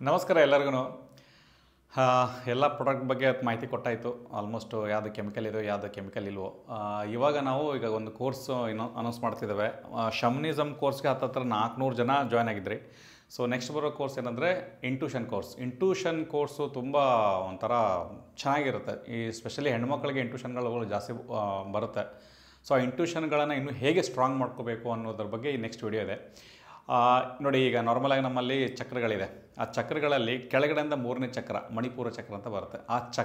ನಮಸ್ಕಾರ ಎಲ್ಲರಿಗೂ. ಎಲ್ಲ ಪ್ರಾಡಕ್ಟ್ ಬಗ್ಗೆ ಮಾಹಿತಿ ಕೊಟ್ಟಾಯಿತು. ಆಲ್ಮೋಸ್ಟ್ ಯಾವುದು ಕೆಮಿಕಲ್ ಇದೆಯೋ ಯಾವುದು ಕೆಮಿಕಲ್ ಇಲ್ವೋ. ಇವಾಗ ನಾವು ಒಂದು ಕೋರ್ಸ್ ಅನೌನ್ಸ್ ಮಾಡ್ತಿದ್ದೇವೆ. ಶಮ್ನಿಸಮ್ ಕೋರ್ಸ್ಗೆ ಹತ್ತತ್ರ 400 ಜನ ಜಾಯ್ನ್ ಆಗಿದ್ರಿ. ಸೊ ನೆಕ್ಸ್ಟ್ ಬರೋ ಕೋರ್ಸ್ ಏನಂದರೆ ಇಂಟ್ಯೂಷನ್ ಕೋರ್ಸ್. ಇಂಟ್ಯೂಷನ್ ಕೋರ್ಸು ತುಂಬ ಒಂಥರ ಚೆನ್ನಾಗಿರುತ್ತೆ. ಈ ಸ್ಪೆಷಲಿ ಹೆಣ್ಮಕ್ಳಿಗೆ ಇಂಟ್ಯೂಷನ್ಗಳು ಜಾಸ್ತಿ ಬರುತ್ತೆ. ಸೊ ಆ ಇಂಟ್ಯೂಷನ್ಗಳನ್ನು ಇನ್ನೂ ಹೇಗೆ ಸ್ಟ್ರಾಂಗ್ ಮಾಡ್ಕೋಬೇಕು ಅನ್ನೋದ್ರ ಬಗ್ಗೆ ಈ ನೆಕ್ಸ್ಟ್ ವಿಡಿಯೋ ಇದೆ. ನೋಡಿ, ಈಗ ನಾರ್ಮಲಾಗಿ ನಮ್ಮಲ್ಲಿ ಚಕ್ರಗಳಿದೆ. ಆ ಚಕ್ರಗಳಲ್ಲಿ ಕೆಳಗಡೆಯಿಂದ 3ನೇ ಚಕ್ರ ಮಣಿಪುರ ಚಕ್ರ ಅಂತ ಬರುತ್ತೆ.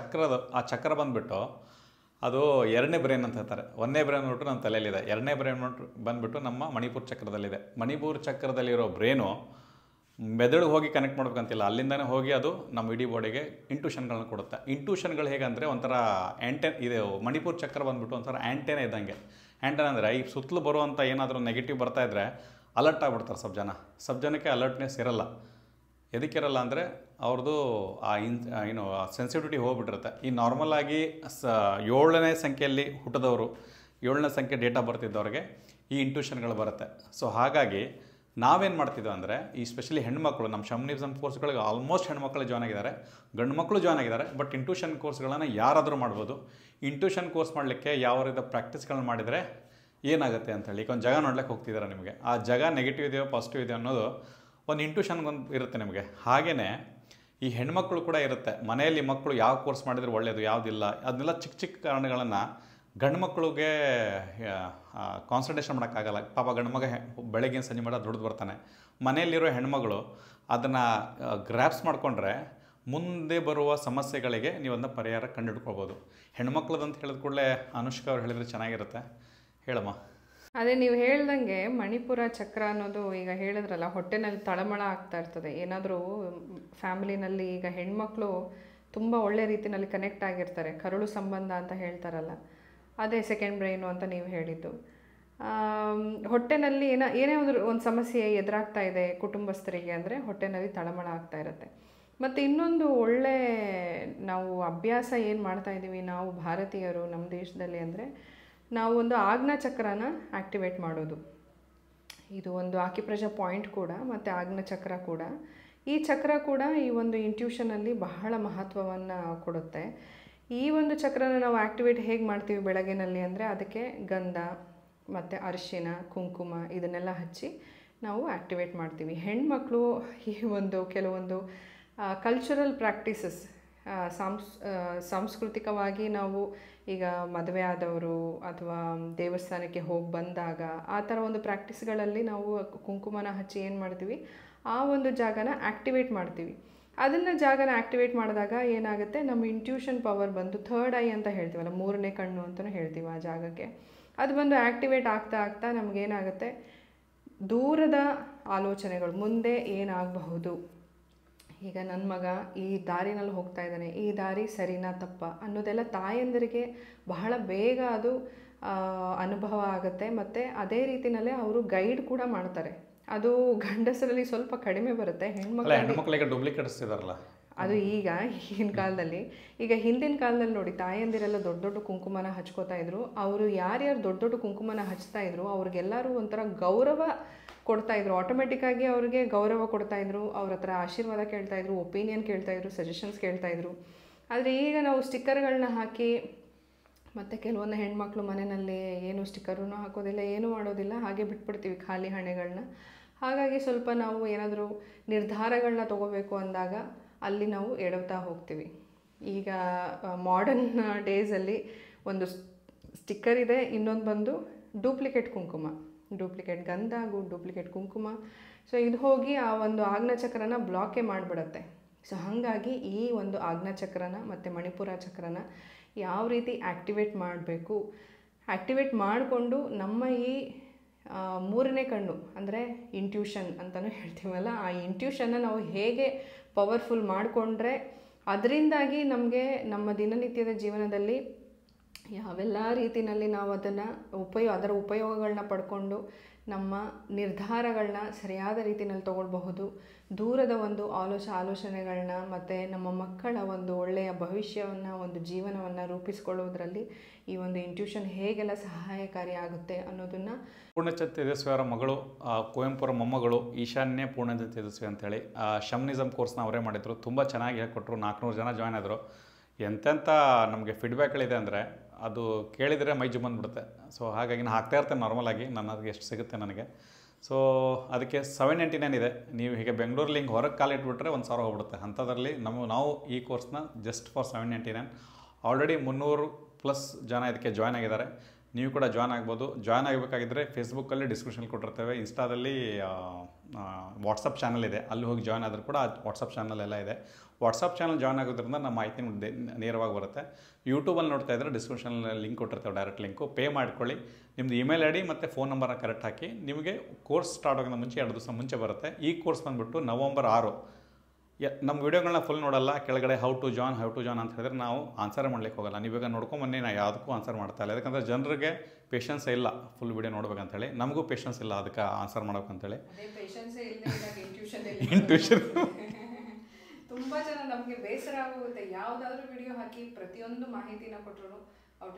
ಆ ಚಕ್ರ ಬಂದುಬಿಟ್ಟು ಅದು 2ನೇ ಬ್ರೈನ್ ಅಂತ ಹೇಳ್ತಾರೆ. 1ನೇ ಬ್ರೈನ್ ಬಂದ್ಬಿಟ್ಟು ನಮ್ಮ ತಲೆಯಲ್ಲಿದೆ, 2ನೇ ಬ್ರೈನ್ ಬಂದುಬಿಟ್ಟು ನಮ್ಮ ಮಣಿಪುರ ಚಕ್ರದಲ್ಲಿದೆ. ಮಣಿಪುರ ಚಕ್ರದಲ್ಲಿರೋ ಬ್ರೈನು ಮೆದುಳಿಗೆ ಹೋಗಿ ಕನೆಕ್ಟ್ ಮಾಡ್ಬೇಕಂತಿಲ್ಲ, ಅಲ್ಲಿಂದನೇ ಹೋಗಿ ಅದು ನಮ್ಮ ಇಡೀ ಬಾಡಿಗೆ ಇಂಟ್ಯೂಷನ್ಗಳನ್ನ ಕೊಡುತ್ತೆ. ಇಂಟ್ಯೂಷನ್ಗಳು ಹೇಗಂದರೆ ಒಂಥರ ಇದು ಮಣಿಪುರ ಚಕ್ರ ಬಂದುಬಿಟ್ಟು ಒಂಥರ ಆ್ಯಂಟೆನ ಇದ್ದಂಗೆ. ಆ್ಯಂಟೆನ ಅಂದರೆ ಈ ಸುತ್ತಲೂ ಬರುವಂಥ ಏನಾದರೂ ನೆಗೆಟಿವ್ ಬರ್ತಾಯಿದ್ರೆ ಅಲರ್ಟ್ ಆಗಿಬಿಡ್ತಾರೆ. ಸ್ವಲ್ಪ ಜನಕ್ಕೆ ಅಲರ್ಟ್ನೆಸ್ ಇರಲ್ಲ. ಎದಕ್ಕಿರಲ್ಲ ಅಂದರೆ ಅವ್ರದ್ದು ಏನು ಸೆನ್ಸಿಟಿವಿಟಿ ಹೋಗ್ಬಿಟ್ಟಿರುತ್ತೆ. ಈ ನಾರ್ಮಲಾಗಿ 7ನೇ ಸಂಖ್ಯೆಯಲ್ಲಿ ಹುಟ್ಟಿದವರು, 7ನೇ ಸಂಖ್ಯೆ ಡೇಟ್ ಆಫ್ ಬರ್ತ್ ಇದ್ದವ್ರಿಗೆ ಈ ಇಂಟ್ಯೂಷನ್ಗಳು ಬರುತ್ತೆ. ಸೊ ಹಾಗಾಗಿ ನಾವೇನು ಮಾಡ್ತಿದ್ದೋ ಅಂದರೆ, ಈ ಸ್ಪೆಷಲಿ ಹೆಣ್ಮಕ್ಳು ನಮ್ಮ ಶಮ್ನಿಸಮ್ ಕೋರ್ಸ್ಗಳಿಗೆ ಆಲ್ಮೋಸ್ಟ್ ಹೆಣ್ಮಕ್ಳು ಜಾಯ್ನ್ ಆಗಿದ್ದಾರೆ, ಗಂಡು ಮಕ್ಕಳು ಜಾಯ್ನ್ ಆಗಿದ್ದಾರೆ. ಬಟ್ ಇಂಟ್ಯೂಷನ್ ಕೋರ್ಸ್ಗಳನ್ನು ಯಾರಾದರೂ ಮಾಡ್ಬೋದು. ಇಂಟ್ಯೂಷನ್ ಕೋರ್ಸ್ ಮಾಡಲಿಕ್ಕೆ ಯಾವ ರೀತಿ ಪ್ರಾಕ್ಟೀಸ್ಗಳನ್ನ ಮಾಡಿದರೆ ಏನಾಗುತ್ತೆ ಅಂತೇಳಿ ಈಗ ಒಂದು ಜಾಗ ನೋಡ್ಲಿಕ್ಕೆ ಹೋಗ್ತಿದ್ದಾರೆ. ನಿಮಗೆ ಆ ಜಾಗ ನೆಗೆಟಿವ್ ಇದೆಯೋ ಪಾಸಿಟಿವ್ ಇದೆಯೋ ಅನ್ನೋದು ಒಂದು ಇಂಟ್ಯೂಷನ್ಗೊಂದು ಇರುತ್ತೆ ನಿಮಗೆ. ಹಾಗೆಯೇ ಈ ಹೆಣ್ಮಕ್ಳು ಕೂಡ ಇರುತ್ತೆ. ಮನೆಯಲ್ಲಿ ಮಕ್ಕಳು ಯಾವ ಕೋರ್ಸ್ ಮಾಡಿದರೆ ಒಳ್ಳೆಯದು ಯಾವುದಿಲ್ಲ ಅದನ್ನೆಲ್ಲ ಚಿಕ್ಕ ಕಾರಣಗಳನ್ನು ಗಂಡು ಮಕ್ಕಳಿಗೆ ಕಾನ್ಸಂಟ್ರೇಷನ್ ಮಾಡೋಕ್ಕಾಗಲ್ಲ. ಪಾಪ ಗಂಡು ಮಗ ಬೆಳಗ್ಗೆ ಸಂಜೆ ಮಾಡೋದು ದುಡ್ದು ಬರ್ತಾನೆ. ಮನೆಯಲ್ಲಿರೋ ಹೆಣ್ಮಗಳು ಅದನ್ನು ಗ್ರ್ಯಾಪ್ಸ್ ಮಾಡಿಕೊಂಡ್ರೆ ಮುಂದೆ ಬರುವ ಸಮಸ್ಯೆಗಳಿಗೆ ನೀವು ಅದನ್ನ ಪರಿಹಾರ ಕಂಡುಹಿಡ್ಕೊಳ್ಬೋದು. ಹೆಣ್ಮಕ್ಳದಂತ ಹೇಳಿದ ಕೂಡಲೇ ಅನುಷ್ಕಾ ಅವ್ರು ಹೇಳಿದರೆ ಚೆನ್ನಾಗಿರುತ್ತೆ. ಹೇಳಮ್ಮ. ಅದೇ ನೀವು ಹೇಳ್ದಂಗೆ ಮಣಿಪುರ ಚಕ್ರ ಅನ್ನೋದು ಈಗ ಹೇಳಿದ್ರಲ್ಲ, ಹೊಟ್ಟೆನಲ್ಲಿ ತಳಮಳ ಆಗ್ತಾ ಇರ್ತದೆ. ಏನಾದರೂ ಫ್ಯಾಮಿಲಿನಲ್ಲಿ ಈಗ ಹೆಣ್ಮಕ್ಳು ತುಂಬ ಒಳ್ಳೆ ರೀತಿಯಲ್ಲಿ ಕನೆಕ್ಟ್ ಆಗಿರ್ತಾರೆ, ಕರುಳು ಸಂಬಂಧ ಅಂತ ಹೇಳ್ತಾರಲ್ಲ, ಅದೇ ಸೆಕೆಂಡ್ ಬ್ರೈನು ಅಂತ ನೀವು ಹೇಳಿದ್ದು. ಹೊಟ್ಟೆನಲ್ಲಿ ಏನೇ ಒಂದು ಸಮಸ್ಯೆ ಎದುರಾಗ್ತಾ ಇದೆ ಕುಟುಂಬಸ್ಥರಿಗೆ ಅಂದರೆ ಹೊಟ್ಟೆನಲ್ಲಿ ತಳಮಳ ಆಗ್ತಾ ಇರುತ್ತೆ. ಮತ್ತು ಇನ್ನೊಂದು ಒಳ್ಳೆ ನಾವು ಅಭ್ಯಾಸ ಏನು ಮಾಡ್ತಾ ಇದ್ದೀವಿ ನಾವು ಭಾರತೀಯರು ನಮ್ಮ ದೇಶದಲ್ಲಿ ಅಂದರೆ, ನಾವು ಒಂದು ಆಜ್ಞಾ ಚಕ್ರನ ಆ್ಯಕ್ಟಿವೇಟ್ ಮಾಡೋದು. ಇದು ಒಂದು ಆಕಿಪ್ರೆಷರ್ ಪಾಯಿಂಟ್ ಕೂಡ ಮತ್ತು ಆಜ್ಞಾ ಚಕ್ರ ಕೂಡ. ಈ ಚಕ್ರ ಕೂಡ ಈ ಒಂದು ಇಂಟ್ಯೂಷನಲ್ಲಿ ಬಹಳ ಮಹತ್ವವನ್ನು ಕೊಡುತ್ತೆ. ಈ ಒಂದು ಚಕ್ರನ ನಾವು ಆ್ಯಕ್ಟಿವೇಟ್ ಹೇಗೆ ಮಾಡ್ತೀವಿ ಬೆಳಗ್ಗೆನಲ್ಲಿ ಅಂದರೆ, ಅದಕ್ಕೆ ಗಂಧ ಮತ್ತು ಅರಿಶಿನ, ಕುಂಕುಮ ಇದನ್ನೆಲ್ಲ ಹಚ್ಚಿ ನಾವು ಆ್ಯಕ್ಟಿವೇಟ್ ಮಾಡ್ತೀವಿ. ಹೆಣ್ಮಕ್ಳು ಈ ಒಂದು ಕೆಲವೊಂದು ಕಲ್ಚರಲ್ ಪ್ರಾಕ್ಟೀಸಸ್, ಸಾಂಸ್ಕೃತಿಕವಾಗಿ ನಾವು ಈಗ ಮದುವೆ ಆದವರು ಅಥವಾ ದೇವಸ್ಥಾನಕ್ಕೆ ಹೋಗಿ ಬಂದಾಗ ಆ ಥರ ಒಂದು ಪ್ರಾಕ್ಟೀಸ್ಗಳಲ್ಲಿ ನಾವು ಕುಂಕುಮನ ಹಚ್ಚಿ ಏನು ಮಾಡ್ತೀವಿ, ಆ ಒಂದು ಜಾಗನ ಆ್ಯಕ್ಟಿವೇಟ್ ಮಾಡ್ತೀವಿ. ಅದನ್ನು ಜಾಗನ ಆ್ಯಕ್ಟಿವೇಟ್ ಮಾಡಿದಾಗ ಏನಾಗುತ್ತೆ, ನಮ್ಮ ಇಂಟ್ಯೂಷನ್ ಪವರ್ ಬಂದು ಥರ್ಡ್ ಐ ಅಂತ ಹೇಳ್ತೀವಲ್ಲ, 3ನೇ ಕಣ್ಣು ಅಂತಲೂ ಹೇಳ್ತೀವಿ ಆ ಜಾಗಕ್ಕೆ. ಅದು ಬಂದು ಆ್ಯಕ್ಟಿವೇಟ್ ಆಗ್ತಾ ಆಗ್ತಾ ನಮಗೇನಾಗುತ್ತೆ, ದೂರದ ಆಲೋಚನೆಗಳು ಮುಂದೆ ಏನಾಗಬಹುದು, ಈಗ ನನ್ನ ಮಗ ಈ ದಾರಿನಲ್ಲಿ ಹೋಗ್ತಾ ಇದ್ದಾನೆ, ಈ ದಾರಿ ಸರಿನಾ ತಪ್ಪ ಅನ್ನೋದೆಲ್ಲ ತಾಯಂದಿರಿಗೆ ಬಹಳ ಬೇಗ ಅದು ಅನುಭವ ಆಗುತ್ತೆ. ಮತ್ತು ಅದೇ ರೀತಿಯಲ್ಲೇ ಅವರು ಗೈಡ್ ಕೂಡ ಮಾಡ್ತಾರೆ. ಅದು ಗಂಡಸರಲ್ಲಿ ಸ್ವಲ್ಪ ಕಡಿಮೆ ಬರುತ್ತೆ. ಹೆಣ್ಮಕ್ಳಿಗೆ ಡೂಪ್ಲಿಕೇಟ್ಸ್ ಇದಾರಲ್ಲ, ಅದು ಈಗಿನ ಕಾಲದಲ್ಲಿ. ಈಗ ಹಿಂದಿನ ಕಾಲದಲ್ಲಿ ನೋಡಿ, ತಾಯಂದಿರೆಲ್ಲ ದೊಡ್ಡ ದೊಡ್ಡ ಕುಂಕುಮನ ಹಚ್ಕೋತಾ ಇದ್ರು. ಅವರು ಯಾರ್ಯಾರು ದೊಡ್ಡ ದೊಡ್ಡ ಕುಂಕುಮನ ಹಚ್ತಾ ಇದ್ರು ಅವ್ರಿಗೆಲ್ಲರೂ ಒಂಥರ ಗೌರವ ಕೊಡ್ತಾಯಿದ್ರು. ಆಟೋಮೆಟಿಕ್ಕಾಗಿ ಅವ್ರಿಗೆ ಗೌರವ ಕೊಡ್ತಾಯಿದ್ರು, ಅವ್ರ ಹತ್ರ ಆಶೀರ್ವಾದ ಕೇಳ್ತಾಯಿದ್ರು, ಒಪಿನಿಯನ್ ಕೇಳ್ತಾಯಿದ್ರು, ಸಜೆಷನ್ಸ್ ಕೇಳ್ತಾಯಿದ್ರು. ಆದರೆ ಈಗ ನಾವು ಸ್ಟಿಕ್ಕರ್ಗಳನ್ನ ಹಾಕಿ, ಮತ್ತು ಕೆಲವೊಂದು ಹೆಣ್ಮಕ್ಳು ಮನೆಯಲ್ಲಿ ಏನು ಸ್ಟಿಕ್ಕರೂ ಹಾಕೋದಿಲ್ಲ, ಏನೂ ಮಾಡೋದಿಲ್ಲ, ಹಾಗೆ ಬಿಟ್ಬಿಡ್ತೀವಿ ಖಾಲಿ ಹಣೆಗಳನ್ನ. ಹಾಗಾಗಿ ಸ್ವಲ್ಪ ನಾವು ಏನಾದರೂ ನಿರ್ಧಾರಗಳನ್ನ ತೊಗೋಬೇಕು ಅಂದಾಗ ಅಲ್ಲಿ ನಾವು ಎಡವ್ತಾ ಹೋಗ್ತೀವಿ. ಈಗ ಮಾಡರ್ನ್ ಡೇಸಲ್ಲಿ ಒಂದು ಸ್ಟಿಕ್ಕರ್ ಇದೆ, ಇನ್ನೊಂದು ಬಂದು ಡೂಪ್ಲಿಕೇಟ್ ಕುಂಕುಮ, ಡೂಪ್ಲಿಕೇಟ್ ಗಂಧ, ಡೂಪ್ಲಿಕೇಟ್ ಕುಂಕುಮ. ಸೊ ಇದು ಹೋಗಿ ಆ ಒಂದು ಆಜ್ಞಾ ಚಕ್ರನ ಬ್ಲಾಕೇ ಮಾಡಿಬಿಡತ್ತೆ. ಸೊ ಹಾಗಾಗಿ ಈ ಒಂದು ಆಜ್ಞಾ ಚಕ್ರನ ಮತ್ತು ಮಣಿಪುರ ಚಕ್ರನ ಯಾವ ರೀತಿ ಆ್ಯಕ್ಟಿವೇಟ್ ಮಾಡಬೇಕು, ಆ್ಯಕ್ಟಿವೇಟ್ ಮಾಡಿಕೊಂಡು ನಮ್ಮ ಈ 3ನೇ ಕಣ್ಣು ಅಂದರೆ ಇಂಟ್ಯೂಷನ್ ಅಂತಲೂ ಹೇಳ್ತೀವಲ್ಲ, ಆ ಇಂಟ್ಯೂಷನ್ನ ನಾವು ಹೇಗೆ ಪವರ್ಫುಲ್ ಮಾಡಿಕೊಂಡ್ರೆ ಅದರಿಂದಾಗಿ ನಮಗೆ ನಮ್ಮ ದಿನನಿತ್ಯದ ಜೀವನದಲ್ಲಿ ಯಾವೆಲ್ಲ ರೀತಿಯಲ್ಲಿ ನಾವು ಅದರ ಉಪಯೋಗಗಳನ್ನ ಪಡ್ಕೊಂಡು ನಮ್ಮ ನಿರ್ಧಾರಗಳನ್ನ ಸರಿಯಾದ ರೀತಿಯಲ್ಲಿ ತಗೊಳ್ಬಹುದು. ದೂರದ ಒಂದು ಆಲೋಚನೆಗಳನ್ನ ಮತ್ತು ನಮ್ಮ ಮಕ್ಕಳ ಒಂದು ಒಳ್ಳೆಯ ಭವಿಷ್ಯವನ್ನು, ಒಂದು ಜೀವನವನ್ನು ರೂಪಿಸಿಕೊಳ್ಳುವುದರಲ್ಲಿ ಈ ಒಂದು ಇಂಟ್ಯೂಷನ್ ಹೇಗೆಲ್ಲ ಸಹಾಯಕಾರಿ ಆಗುತ್ತೆ ಅನ್ನೋದನ್ನು ಪೂರ್ಣಚಂದ್ ತೇಜಸ್ವಿ ಅವರ ಮಗಳು, ಕುವೆಂಪುರ ಮೊಮ್ಮಗಳು ಈಶಾನ್ಯ ಪೂರ್ಣಚಂದ್ ತೇಜಸ್ವಿ ಅಂತೇಳಿ ಶಮ್ನಿಸಮ್ ಕೋರ್ಸ್ನ ಅವರೇ ಮಾಡಿದರು. ತುಂಬ ಚೆನ್ನಾಗಿ ಹೇಳ್ಕೊಟ್ರು. 400 ಜನ ಜಾಯ್ನ್ ಆದರು. ಎಂತೆಂಥ ನಮಗೆ ಫೀಡ್ಬ್ಯಾಕ್ಗಳಿದೆ ಅಂದರೆ ಅದು ಕೇಳಿದರೆ ಮೈ ಜುಮ್ಮಂದ್ಬಿಡುತ್ತೆ. ಸೊ ಹಾಗಾಗಿ ನಾನು ಹಾಕ್ತಾ ಇರ್ತೇನೆ ನಾರ್ಮಲಾಗಿ, ನನಗೆ ಎಷ್ಟು ಸಿಗುತ್ತೆ ನನಗೆ. ಸೊ ಅದಕ್ಕೆ 799 ಇದೆ. ನೀವು ಹೀಗೆ ಬೆಂಗಳೂರಲ್ಲಿ ಹಿಂಗೆ ಹೊರಗೆ ಕಾಲಿಟ್ಬಿಟ್ರೆ 1000 ಹೋಗ್ಬಿಡುತ್ತೆ. ಅಂಥದ್ರಲ್ಲಿ ನಾವು ಈ ಕೋರ್ಸ್ನ ಜಸ್ಟ್ ಫಾರ್ 799. ಆಲ್ರೆಡಿ 300+ ಜನ ಇದಕ್ಕೆ ಜಾಯ್ನ್ ಆಗಿದ್ದಾರೆ. ನೀವು ಕೂಡ ಜಾಯ್ನ್ ಆಗ್ಬೋದು. ಜಾಯ್ನ್ ಆಗಬೇಕಾಗಿದ್ದರೆ ಫೇಸ್ಬುಕ್ಕಲ್ಲಿ ಡಿಸ್ಕ್ರಿಪ್ಷನ್ ಕೊಟ್ಟಿರ್ತೇವೆ, ಇನ್ಸ್ಟಾದಲ್ಲಿ ವಾಟ್ಸಪ್ ಚಾನಲ್ ಇದೆ, ಅಲ್ಲಿ ಹೋಗಿ ಜಾಯ್ನ್ ಆದರೂ ಕೂಡ ವಾಟ್ಸಪ್ ಚಾನಲ್ ಎಲ್ಲ ಇದೆ. ವಾಟ್ಸಪ್ ಚಾನಲ್ ಜಾಯ್ನ್ ಆಗೋದ್ರಿಂದ ನಮ್ಮ ಮಾಹಿತಿ ನೇರವಾಗಿ ಬರುತ್ತೆ. ಯೂಟ್ಯೂಬಲ್ಲಿ ನೋಡ್ತಾ ಇದ್ದರೆ ಡಿಸ್ಕ್ರಿಪ್ಷನಲ್ಲಿ ಲಿಂಕ್ ಕೊಟ್ಟಿರ್ತೇವೆ, ಡೈರೆಕ್ಟ್ ಲಿಂಕು. ಪೇ ಮಾಡ್ಕೊಳ್ಳಿ. ನಿಮ್ಮದು ಇಮೇಲ್ ಐ ಡಿ ಮತ್ತು ಫೋನ್ ನಂಬರ್ನ ಕರೆಕ್ಟ್ ಹಾಕಿ. ನಿಮಗೆ ಕೋರ್ಸ್ ಸ್ಟಾರ್ಟ್ ಆಗೋದು ಮುಂಚೆ 2 ದಿವಸ ಮುಂಚೆ ಬರುತ್ತೆ. ಈ ಕೋರ್ಸ್ ಬಂದುಬಿಟ್ಟು ನವಂಬರ್ 6. ನಮ್ಮ ವೀಡಿಯೋಗಳನ್ನ ಫುಲ್ ನೋಡಲ್ಲ. ಕೆಳಗಡೆ ಹೌ ಟು ಜಾನ್ ಅಂತ ಹೇಳಿದ್ರೆ ನಾವು ಆನ್ಸರ್ ಮಾಡ್ಲಿಕ್ಕೆ ಹೋಗಲ್ಲ. ನೀವೀಗ ನೋಡ್ಕೊಂಬನ್ನಿ, ನಾನು ಯಾವುದಕ್ಕೂ ಆನ್ಸರ್ ಮಾಡ್ತಾ ಇಲ್ಲ. ಯಾಕಂದರೆ ಜನರಿಗೆ ಪೇಷನ್ಸ್ ಇಲ್ಲ ಫುಲ್ ವೀಡಿಯೋ ನೋಡ್ಬೇಕಂತೇಳಿ. ನಮಗೂ ಪೇಷನ್ಸ್ ಇಲ್ಲ ಅದಕ್ಕೆ ಆನ್ಸರ್ ಮಾಡ್ಬೇಕಂತೇಳಿ. ಇಂಟ್ಯೂಷನ್ ತುಂಬ ಜನ ನಮಗೆ ಬೇಸರ ಆಗುತ್ತೆ. ಯಾವುದಾದ್ರೂ ವಿಡಿಯೋ ಹಾಕಿ ಪ್ರತಿಯೊಂದು ಮಾಹಿತಿನ ಕೊಟ್ಟರು ಹೌ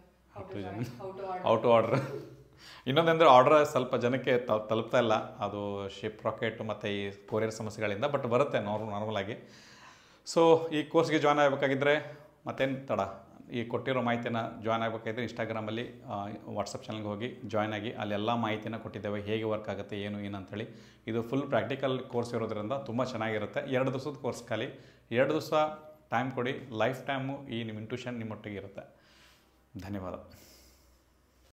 ಟು ಆರ್ಡರ್. ಇನ್ನೊಂದಂದರೆ ಆರ್ಡ್ರ್ ಸ್ವಲ್ಪ ಜನಕ್ಕೆ ತಲುಪ್ತಾ ಇಲ್ಲ. ಅದು ಶಿಪ್ ರಾಕೆಟ್ ಮತ್ತು ಈ ಕೊರಿಯರ್ ಸಮಸ್ಯೆಗಳಿಂದ, ಬಟ್ ಬರುತ್ತೆ ನಾರ್ಮಲಾಗಿ. ಸೊ ಈ ಕೋರ್ಸ್ಗೆ ಜಾಯ್ನ್ ಆಗಬೇಕಾಗಿದ್ದರೆ ಮತ್ತೇನು ತಡ, ಈ ಕೊಟ್ಟಿರೋ ಮಾಹಿತಿನ ಜಾಯ್ನ್ ಆಗಬೇಕಾಗಿದ್ದರೆ ಇನ್ಸ್ಟಾಗ್ರಾಮಲ್ಲಿ ವಾಟ್ಸಪ್ ಚಾನಲ್ಗೆ ಹೋಗಿ ಜಾಯ್ನ್ ಆಗಿ. ಅಲ್ಲೆಲ್ಲ ಮಾಹಿತಿನ ಕೊಟ್ಟಿದ್ದೇವೆ, ಹೇಗೆ ವರ್ಕ್ ಆಗುತ್ತೆ ಏನು ಅಂಥೇಳಿ. ಇದು ಫುಲ್ ಪ್ರಾಕ್ಟಿಕಲ್ ಕೋರ್ಸ್ ಇರೋದ್ರಿಂದ ತುಂಬ ಚೆನ್ನಾಗಿರುತ್ತೆ. 2 ದಿವಸದ ಕೋರ್ಸ್ ಖಾಲಿ. 2 ದಿವಸ ಟೈಮ್ ಕೊಡಿ. ಲೈಫ್ ಟೈಮು ಈ ನಿಮ್ಮ ಇಂಟ್ಯೂಷನ್ ನಿಮ್ಮೊಟ್ಟಿಗೆ ಇರುತ್ತೆ. ಧನ್ಯವಾದ.